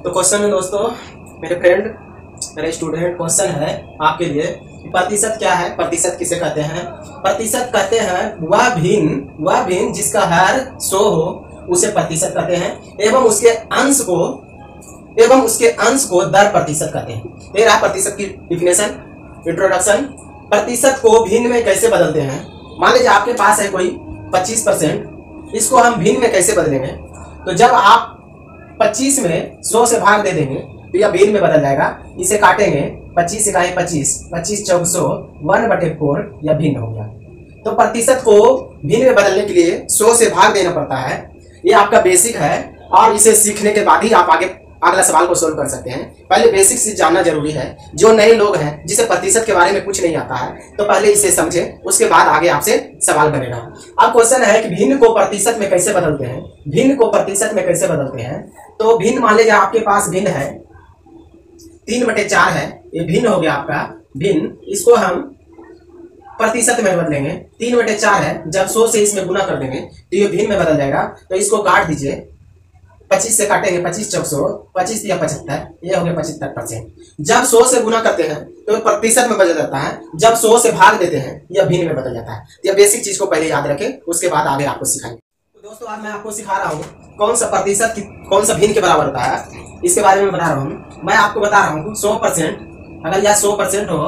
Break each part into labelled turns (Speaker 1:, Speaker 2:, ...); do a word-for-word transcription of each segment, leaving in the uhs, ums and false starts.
Speaker 1: तो क्वेश्चन है दोस्तों, मेरे फ्रेंड मेरे स्टूडेंट, क्वेश्चन है आपके लिए, प्रतिशत क्या है, प्रतिशत किसे कहते हैं। प्रतिशत कहते हैं वह भिन्न वह भिन्न जिसका हर सौ हो उसे प्रतिशत कहते हैं, एवं उसके अंश को एवं उसके अंश को दर प्रतिशत कहते हैं। ये रहा प्रतिशत की डिफिनेशन, इंट्रोडक्शन। प्रतिशत को भिन्न में कैसे बदलते हैं। मान लीजिए आपके पास है कोई पच्चीस परसेंट, इसको हम भिन्न में कैसे बदलेंगे। तो जब आप पच्चीस में सौ से भाग दे देंगे तो यह भिन्न में बदल जाएगा। इसे काटेंगे, पच्चीस इकाई पच्चीस, पच्चीस चौक सौ, वन बटे फोर, यह भिन्न हो गया। तो प्रतिशत को भिन्न में बदलने के लिए सौ से भाग देना पड़ता है। ये आपका बेसिक है और इसे सीखने के बाद ही आप आगे अगला सवाल को सोल्व कर सकते हैं। पहले बेसिक से जानना जरूरी है। जो नए लोग हैं जिसे प्रतिशत के बारे में कुछ नहीं आता है, तो पहले इसे समझें, उसके बाद आगे आपसे सवाल बनेगा। अब क्वेश्चन है कि भिन्न को प्रतिशत में कैसे बदलते हैं। भिन्न को प्रतिशत में कैसे बदलते हैं, तो भिन्न मान लीजिए आपके पास भिन्न है तीन बटे चार है, ये भिन्न हो गया आपका भिन्न। इसको हम प्रतिशत में बदलेंगे। तीन बटे चार है, जब सौ से इसमें गुना कर देंगे तो ये भिन्न में बदल जाएगा। तो इसको काट दीजिए, पच्चीस से काटेंगे, पच्चीस चौक सौ, पच्चीस या पचहत्तर, ये हो गया पचहत्तर परसेंट। जब सौ से गुना करते हैं तो प्रतिशत में बदल जाता है, जब सौ से भाग देते हैं यह भिन्न में बदल जाता है। यह बेसिक चीज को पहले याद रखें, उसके बाद आगे आपको सिखाएंगे। तो दोस्तों आज मैं आपको सिखा रहा हूँ कौन सा प्रतिशत कौन सा भिन्न के बराबर होता है, इसके बारे में बता रहा हूँ। मैं आपको बता रहा हूँ सौ परसेंट, अगर यह सौ परसेंट हो,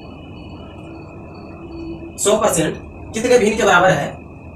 Speaker 1: सौ परसेंट कितने भिन्न के बराबर है।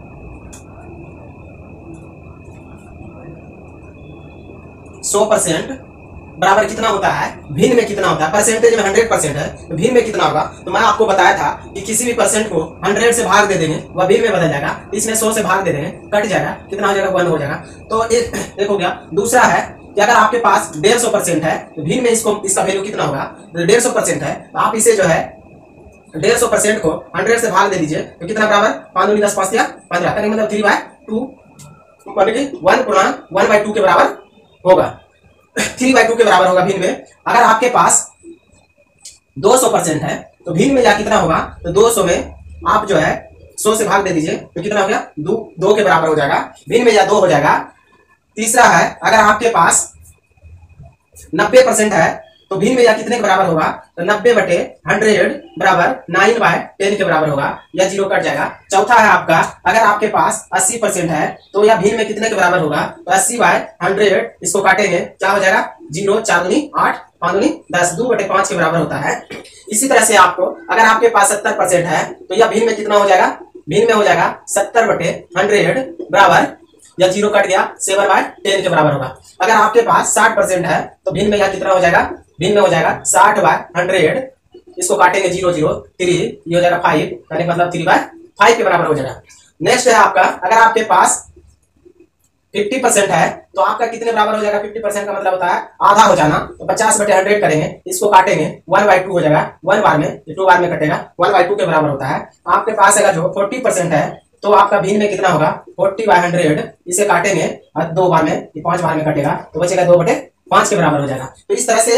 Speaker 1: सौ परसेंट बराबर कितना होता है, भिन्न में कितना होता है। परसेंटेज में हंड्रेड परसेंट है तो भिन्न में कितना होगा। तो मैं आपको बताया था कि किसी भी परसेंट को हंड्रेड से भाग दे देंगे वह भिन्न में बदल जाएगा। इसमें सौ से भाग दे देंगे, कट जाएगा, कितना हो जाएगा, वन हो जाएगा। तो एक एक हो गया। दूसरा है कि अगर आपके पास डेढ़ सौ परसेंट है तो भिन्न में इसको इसका वैल्यू कितना होगा। तो डेढ़ सौ परसेंट है तो आप इसे जो है डेढ़ सौ परसेंट को हंड्रेड से भाग दे दीजिए तो कितना बराबर, पाँच दूनी दस, पाँच या पंद्रह, करेंगे मतलब थ्री बाय टू, वन पूर्णांक वन बाई टू के बराबर होगा। थ्री बाई टू के बराबर होगा भिन्न में। अगर आपके पास दो सौ परसेंट है तो भिन्न में या कितना होगा, तो दो सौ में आप जो है सौ से भाग दे दीजिए तो कितना हो गया, दो दो के बराबर हो जाएगा। भिन्न में या दो हो जाएगा। तीसरा है अगर आपके पास नब्बे परसेंट है तो भिन्न में या कितने के बराबर होगा, तो नब्बे बटे हंड्रेड बराबर नाइन बाय टेन के बराबर होगा, या जीरो कट जाएगा। चौथा है आपका अगर आपके पास अस्सी परसेंट है तो यह भिन्न में कितने के बराबर होगा, तो अस्सी बाय हंड्रेड, इसको काटेंगे, क्या हो जाएगा, जीरो, चार दूनी आठ, पाँच दूनी दस, दो बटे पांच के बराबर होता है। इसी तरह से आपको अगर आपके पास सत्तर परसेंट है तो यह भिन्न में कितना हो जाएगा, भिन्न में हो जाएगा सत्तर बटे हंड्रेड बराबर, या जीरो कट गया, सेवन बाय टेन के बराबर होगा। अगर आपके पास साठ परसेंट है तो भिन्न में या कितना हो जाएगा, भिन्न में हो जाएगा साठ बाय हंड्रेड, इसको काटेंगे, जीरो जीरो थ्री, ये हो जाएगा फाइव, यानी मतलब थ्री बाय फाइव के बराबर हो जाएगा। नेक्स्ट है आपका अगर आपके पास फिफ्टी परसेंट है तो आपका कितने बराबर हो जाएगा। फिफ्टी परसेंट का मतलब होता है आधा हो जाना, तो पचास बटे हंड्रेड करेंगे, इसको काटेंगे, वन बाई टू हो जाएगा, वन बार में टू बार में कटेगा, वन बाई टू के बराबर होता है। आपके पास अगर जो फोर्टी परसेंट है तो आपका भिन्न में कितना होगा, फोर्टी बाय हंड्रेड, इसे काटेंगे और दो बार में, पांच बार में कटेगा तो बचेगा दो बटे पांच के बराबर हो जाएगा। तो इस तरह से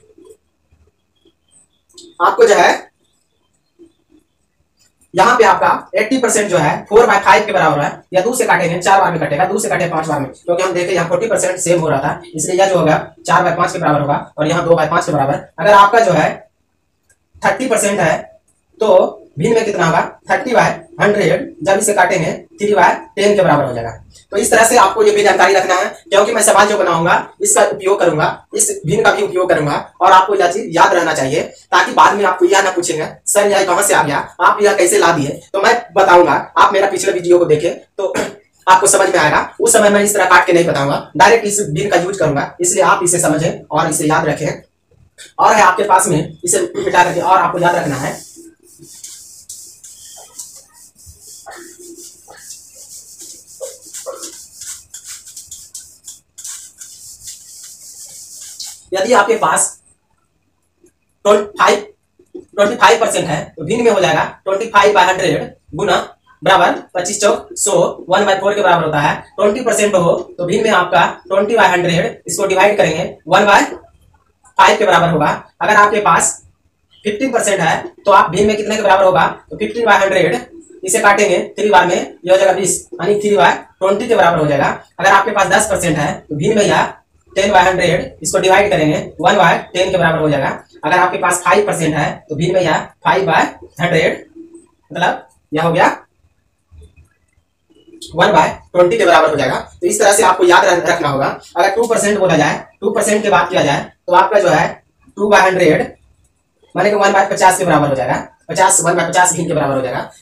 Speaker 1: आपको जो है यहाँ पे आपका अस्सी परसेंट जो है फोर बाय फाइव के बराबर है, या दो से काटेंगे, चार बार में कटेगा, दो से काटे पांच बार में, क्योंकि हम देखें यहाँ फोर्टी परसेंट सेम हो रहा था, इसलिए यह जो होगा चार बाय पांच के बराबर होगा और यहाँ दो बाय पांच के बराबर। अगर आपका जो है थर्टी परसेंट है तो भिन्न में कितना होगा, थर्टी बाय हंड्रेड, जब इसे काटेंगे थ्री बाय टेन के बराबर हो जाएगा। तो इस तरह से आपको ये भी जानकारी रखना है, क्योंकि मैं सवाल जो बनाऊंगा इसका उपयोग करूंगा, इस भिन्न का भी उपयोग करूंगा, और आपको यह चीज याद रहना चाहिए ताकि बाद में आपको यह ना पूछेंगे सर यह कहां से आ गया, आप यह कैसे ला दिए। तो मैं बताऊंगा, आप मेरा पिछले वीडियो को देखें तो आपको समझ में आएगा। उस समय मैं इस तरह काट के नहीं बताऊंगा, डायरेक्ट इस भिन्न का यूज करूंगा, इसलिए आप इसे समझें और इसे याद रखें। और है आपके पास में, इसे मिटा करके और आपको याद रखना है, यदि आपके पास पच्चीस परसेंट है तो भिन्न में हो जाएगा पच्चीस बाय हंड्रेड गुना बराबर पच्चीस चौक सौ, वन बाय फोर के बराबर होता है। ट्वेंटी परसेंट हो तो भिन्न में आपका ट्वेंटी बाय हंड्रेड, इसको डिवाइड करेंगे, वन बाय फाइव के बराबर होगा। अगर आपके पास फिफ्टीन परसेंट है तो आप भिन्न में कितने के बराबर होगा, तो फिफ्टीन बाय हंड्रेड, इसे काटेंगे थ्री बार में, यह हो जाएगा बीस, यानी थ्री बाय ट्वेंटी के बराबर हो जाएगा। अगर आपके पास दस परसेंट है तो भिन्न में यह टेन बाय हंड्रेड इसको डिवाइड करेंगे वन बाय टेन के बराबर हो जाएगा। अगर आपके पास फाइव परसेंट है तो भिन्न में यह फाइव बाय हंड्रेड मतलब यह हो गया वन बाय ट्वेंटी के बराबर हो जाएगा। तो इस तरह से आपको याद रखना होगा। अगर टू परसेंट बोला जाए, टू परसेंट की बात किया जाए तो आपका जो है टू बाय हंड्रेड माने कि वन बाय पचास के बराबर हो जाएगा। पचास वन बाय पचास भिन्न के बराबर हो जाएगा।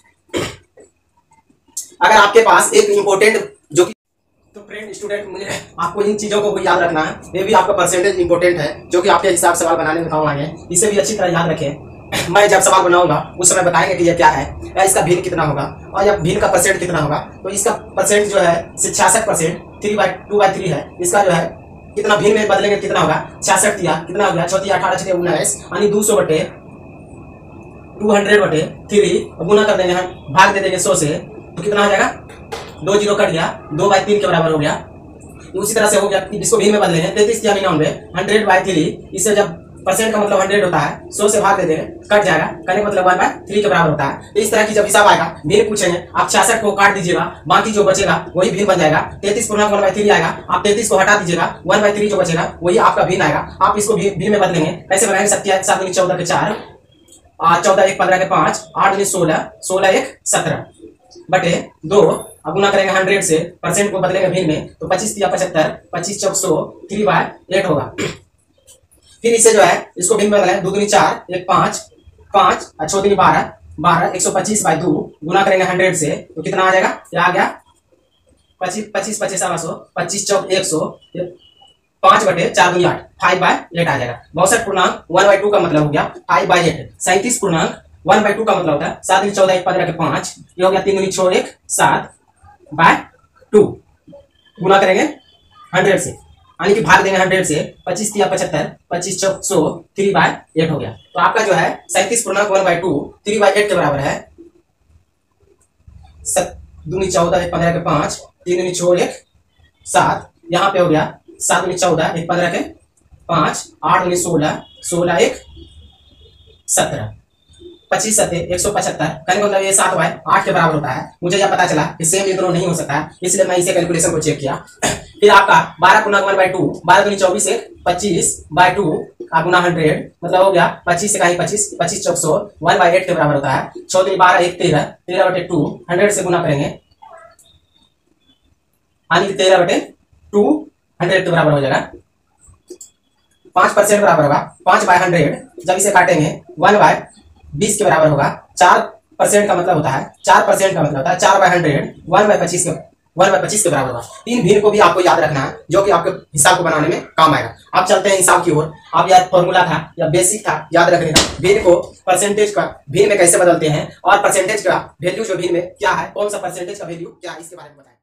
Speaker 1: अगर आपके पास एक इंपोर्टेंट जो कि तो फ्रेंड स्टूडेंट मुझे आपको इन चीजों को भी याद रखना है। ये भी आपका परसेंटेज इंपोर्टेंट है जो कि आपके हिसाब सवाल बनाने में काम आएंगे। इसे भी अच्छी तरह याद रखें। मैं जब सवाल बनाऊंगा उस समय बताएंगे कि ये क्या है या इसका भिन्न कितना होगा और या भिन्न का परसेंट कितना होगा। तो इसका परसेंट जो है छियासठ percent three by two by three है। इसका जो है कितना भिन्न में बदलेंगे कितना होगा, छियासठ दिया कितना हो गया, चौथी अठारह छठे उन्नीस यानी दो सौ बटे टू हंड्रेड बटे थ्री गुना कर देंगे, हम भाग दे देंगे सौ से तो कितना हो जाएगा, दो जीरो कट गया, दो बाई तीन के बराबर हो गया। उसी तरह से हो गया इसको भिन्न में बदलेंगे तैतीस या निन्यानवे हंड्रेड बाई थ्री। इससे जब परसेंट का मतलब हंड्रेड होता है, सौ से भाग दे देंगे कट जाएगा, करने का मतलब वन बाय थ्री के बराबर होता है। तो इस तरह की जब हिसाब आएगा भिन्न पूछेंगे आप छियासठ को काट दीजिएगा, बाकी जो बचेगा वही भिन्न बन जाएगा। तैतीस पूर्णांक वन बाय थ्री आएगा, आप तैतीस को हटा दीजिएगा, वन बाय थ्री जो बचेगा वही आपका भिन्न आएगा। आप इसको भिन्न में बदलेंगे कैसे बनाएंगे, सत्या सात दूनी चौदह के चार, चौदह एक पंद्रह के पांच, आठ दूनी सोलह, सोलह एक सत्रह बटे दो। अब गुना करेंगे हंड्रेड से, परसेंट को बदलेंगे भिन्न में तो पच्चीस या पचहत्तर, पच्चीस चौक सौ, थ्री बाय एट होगा। फिर इससे जो है इसको भिन्न में बदलें, दो दूनी चार, एक पांच, पांच छो दूनी बारह, बारह एक सौ पच्चीस बाई दो गुना करेंगे हंड्रेड से तो कितना आ जाएगा, क्या आ गया पच्चीस, पच्चीस पच्चीस सवा सौ, पच्चीस चौक एक सौ, पांच बटे चार दूनी आठ, फाइव बाय एट आ जाएगा। बासठ पूर्णांक वन बाई टू का मतलब हो गया फाइव बाई एट। सैंतीस पूर्णांक वन बाई टू का मतलब होता है सात दूनी चौदह, एक पंद्रह के पांच, ये हो गया तीन दूनी छो एक सात बाय टू गुना करेंगे हंड्रेड से यानी कि भाग देंगे हंड्रेड से, पच्चीस या पचहत्तर, पच्चीस चौक सौ, थ्री बाय एट हो गया। तो आपका जो है सैंतीस पूर्णांक one by two three by eight के बराबर है। दूनी चौदह, एक पंद्रह के पांच, तीन दूनी छो एक सात, यहाँ पे हो गया सात दूनी चौदह, एक पंद्रह के पांच, आठ दूनी सोलह, सोलह एक सत्रह, पच्चीस सत्ते एक सौ पचहत्तर, कहने का मतलब ये सात बाय आठ के बराबर होता है। मुझे यह पता चला कि सेम ये दोनों नहीं हो सकता है, इसलिए मैं इसे कैलकुलेशन को चेक किया। फिर आपका बारह पूर्णांक वन बाई टू, बारह दूनी चौबीस, एक पच्चीस बाई टू का गुना हंड्रेड मतलब हो गया पच्चीस से कहीं पच्चीस, पच्चीस चौक सौ, वन बाई एट के बराबर होता है। छह दूनी बारह, एक तेरह, तेरह बटे टू हंड्रेड से गुना करेंगे यानी कि तेरह बटे टू हंड्रेड के बराबर हो जाएगा। पांच परसेंट बराबर होगा पांच बाय हंड्रेड, जब इसे काटेंगे वन बाय बीस के बराबर होगा। चार परसेंट का मतलब होता है, चार परसेंट का मतलब होता है चार बाय हंड्रेड, वन बाय पच्चीस के वन बाय पच्चीस के बराबर होगा। तीन भिन्न को भी आपको याद रखना है जो कि आपके हिसाब को बनाने में काम आएगा। आप चलते हैं हिसाब की ओर। आप याद फॉर्मूला था या बेसिक था याद रखने का, भिन्न को परसेंटेज का भिन्न में कैसे बदलते हैं और परसेंटेज का वैल्यू जो भिन्न में क्या है, कौन सा परसेंटेज का वैल्यू क्या है, इसके बारे में बताएं।